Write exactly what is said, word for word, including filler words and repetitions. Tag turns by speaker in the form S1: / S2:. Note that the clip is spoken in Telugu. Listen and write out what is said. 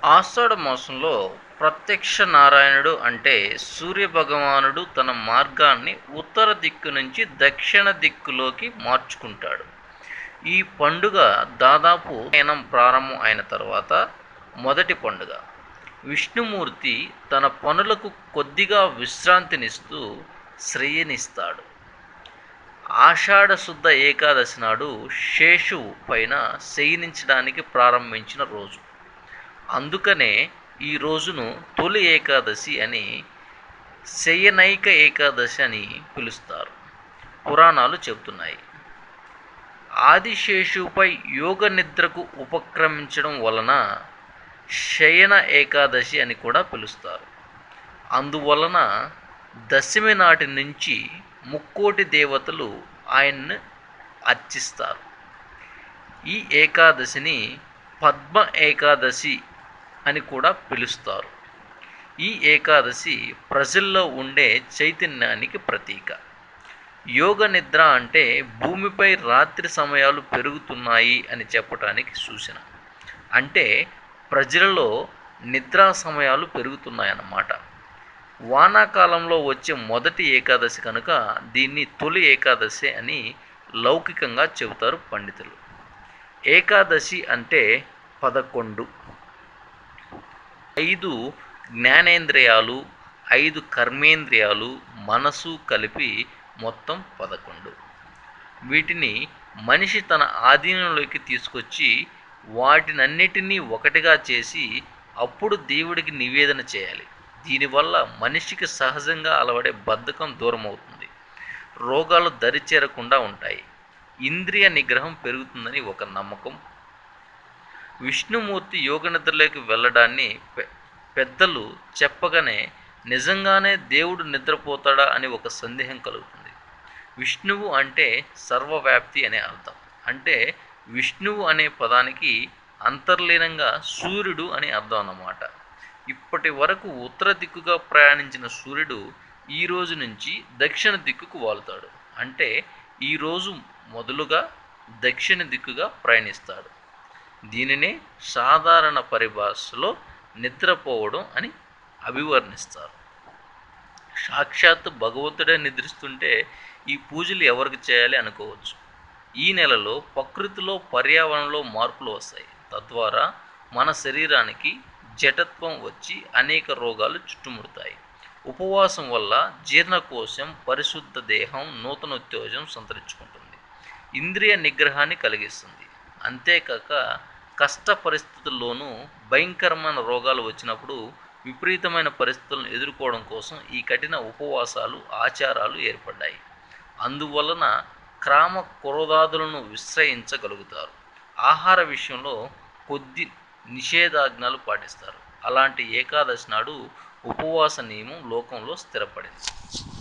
S1: ఆషాఢ మాసంలో ప్రత్యక్ష నారాయణుడు అంటే సూర్యభగవానుడు తన మార్గాన్ని ఉత్తర దిక్కు నుంచి దక్షిణ దిక్కులోకి మార్చుకుంటాడు. ఈ పండుగ దాదాపు అయనం ప్రారంభం అయిన తర్వాత మొదటి పండుగ. విష్ణుమూర్తి తన పనులకు కొద్దిగా విశ్రాంతినిస్తూ శ్రేయనిస్తాడు. ఆషాఢ శుద్ధ ఏకాదశి నాడు శేషువు పైన శయనించడానికి ప్రారంభించిన రోజు. అందుకనే ఈ రోజును తొలి ఏకాదశి అని, శయనైక ఏకాదశి అని పిలుస్తారు. పురాణాలు చెబుతున్నాయి. ఆదిశేషువుపై యోగ నిద్రకు ఉపక్రమించడం వలన శయన ఏకాదశి అని కూడా పిలుస్తారు. అందువలన దశమి నాటి నుంచి ముక్కోటి దేవతలు ఆయన్ని అర్చిస్తారు. ఈ ఏకాదశిని పద్మ ఏకాదశి అని కూడా పిలుస్తారు. ఈ ఏకాదశి ప్రజల్లో ఉండే చైతన్యానికి ప్రతీక. యోగ నిద్ర అంటే భూమిపై రాత్రి సమయాలు పెరుగుతున్నాయి అని చెప్పటానికి సూచన. అంటే ప్రజలలో నిద్రా సమయాలు పెరుగుతున్నాయన్నమాట. వానాకాలంలో వచ్చే మొదటి ఏకాదశి కనుక దీన్ని తొలి ఏకాదశి అని లౌకికంగా చెబుతారు పండితులు. ఏకాదశి అంటే పదకొండు. ఐదు జ్ఞానేంద్రియాలు, ఐదు కర్మేంద్రియాలు, మనసు కలిపి మొత్తం పదకొండు. వీటిని మనిషి తన ఆధీనంలోకి తీసుకొచ్చి వాటినన్నిటినీ ఒకటిగా చేసి అప్పుడు దేవుడికి నివేదన చేయాలి. దీనివల్ల మనిషికి సహజంగా అలవడే బద్ధకం దూరమవుతుంది, రోగాలు దరిచేరకుండా ఉంటాయి, ఇంద్రియ నిగ్రహం పెరుగుతుందని ఒక నమ్మకం. విష్ణుమూర్తి యోగ నిద్రలోకి వెళ్ళడాన్ని పె పెద్దలు చెప్పగానే నిజంగానే దేవుడు నిద్రపోతాడా అని ఒక సందేహం కలుగుతుంది. విష్ణువు అంటే సర్వవ్యాప్తి అనే అర్థం. అంటే విష్ణువు అనే పదానికి అంతర్లీనంగా సూర్యుడు అని అర్థం అన్నమాట. ఇప్పటి వరకు ఉత్తర దిక్కుగా ప్రయాణించిన సూర్యుడు ఈ రోజు నుంచి దక్షిణ దిక్కుకు వాలుతాడు. అంటే ఈరోజు మొదలుగా దక్షిణ దిక్కుగా ప్రయాణిస్తాడు. దీనినే సాధారణ పరిభాషలో నిద్రపోవడం అని అభివర్ణిస్తారు. సాక్షాత్తు భగవంతుడే నిద్రిస్తుంటే ఈ పూజలు ఎవరికి చేయాలి అనుకోవచ్చు. ఈ నెలలో ప్రకృతిలో పర్యావరణంలో మార్పులు వస్తాయి. తద్వారా మన శరీరానికి జడత్వం వచ్చి అనేక రోగాలు చుట్టుముడతాయి. ఉపవాసం వల్ల జీర్ణకోశం, పరిశుద్ధ దేహం నూతన ఉత్తేజం సంతరించుకుంటుంది, ఇంద్రియ నిగ్రహాన్ని కలిగిస్తుంది. అంతేకాక కష్ట పరిస్థితుల్లోనూ భయంకరమైన రోగాలు వచ్చినప్పుడు విపరీతమైన పరిస్థితులను ఎదుర్కోవడం కోసం ఈ కఠిన ఉపవాసాలు, ఆచారాలు ఏర్పడ్డాయి. అందువలన క్రామ క్రోధాదులను విశ్రయించగలుగుతారు. ఆహార విషయంలో కొద్ది నిషేధాజ్ఞలు పాటిస్తారు. అలాంటి ఏకాదశి నాడు ఉపవాస నియమం లోకంలో స్థిరపడింది.